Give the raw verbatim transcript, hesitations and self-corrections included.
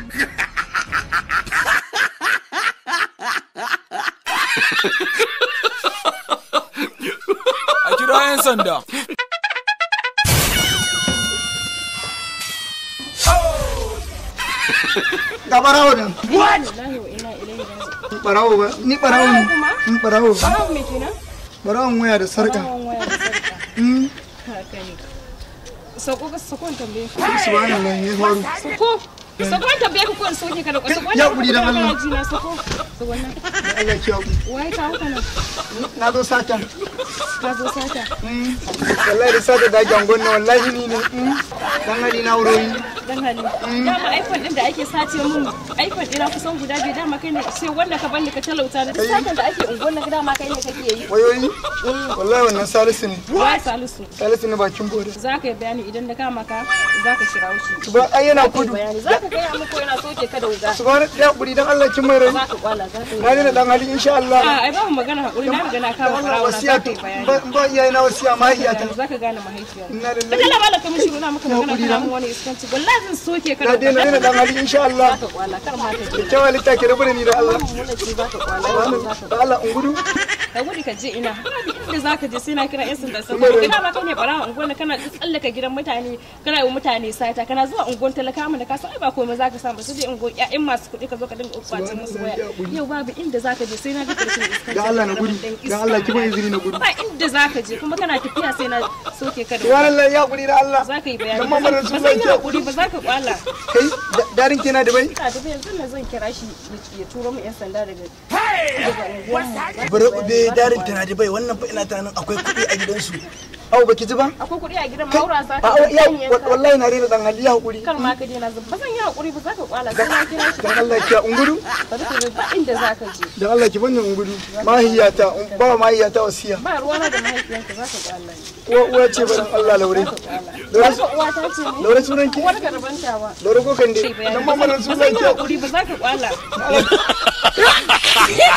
A kira 'yan sanda. Ga barawo nan. Barawo ba, ni barawo ne. Ni barawo. Barawo me kenan? Barawon waya da sarka. Barawon waya da sarka. Mm. Haka ne. Sako ka sakon tambaye ku. Subhanallah ya faru. Sako. Sakon tambaye ku ko in soke ka da sakon. Ya kudi dan Allah. Na sako. Sakon nan. Allah ki yaku. Wai ka haka nan. Na zo sata. Ka zo sata. Mm. Wallahi da sata da gangon nan wallahi ni ne. Dan hali na wuroyi. Dan hali. Dama iPhone din da ake sace mun iPhone ɗina kusan guda biyu dama kai ne sai wanda ka bani ka talauta da satan da ake unguwar na dama kai ne kake yi. Wayoyi? Wallahi wannan Salisu ne. Wai Salisu. Salisu ne bakin bore. Za ka yi bayani idan da kama ka za ka shira shi. Ba ai yana kudu. Za ka gaya muku yana soke ka da wuga. Subhana ya kudi dan Allah kin mai rai. Za ka kwala za ka yi. Na ne dan hali insha Allah. A ai ba mu magana hakuri na riga na kawo farawa na za ka yi bayani. Ba iyaye na wasiya ma iyata. Za ka gane mahaifiya. Inna lillahi. Kada malaka mun shiru na maka magana kana mun wani iskanci. Wallahi zan soke ka da wuga. Na dena dan hali insha Allah. Za ka kwala kar ma ta je. Kewa lita ke rabu da ni da Allah. Za ka kwala. Da Allah in gudu. Ka gudu ka je ina. Inda za ka je sai na kira yan sanda saboda ina ma kai ne barawa unguwar kana tsallaka gidan mutane kana yi mutane sata kana zuwa unguwar talaka mu da ka san ai ba komai za ka samu su je unguwar ƴaƴan masu kuɗi ka zo ka dinga kwace musu waya yau babu inda za ka je sai na ga karshen iskanci da Allah na gudu da Allah ki ban izini na gudu ba inda za ka je kuma kana tafiya sai na soke ka da wallahi ya guri da Allah za ka yi bayani dan mamman ba zan yi hakuri ba za ka kwala kai darin kina da bai ina da yanzu na zan kira shi ya turo mu yan sanda daga bare be darin tana da bai wannan fa ina tunanin akwai kuɗi a gidansu au baki ji ba akwai kuɗi a gidan maura za ka wallahi na rena dan hali ya hakuri kar ma ka je na ba zan yi hakuri ba za ka kwala sai na kira shi dan Allah ki ungudu ba inda za ka je dan Allah ki bani ungudu mahiyata ba mahiyata wasiya ba ruwana da mahaifiyanka za ka kwala uwa uwa ce baran Allah laure laure uwa ta ce ne laure sunan ki uwar garbantawa laure ko kan dai dan mamman sunan ki ba za ka kwala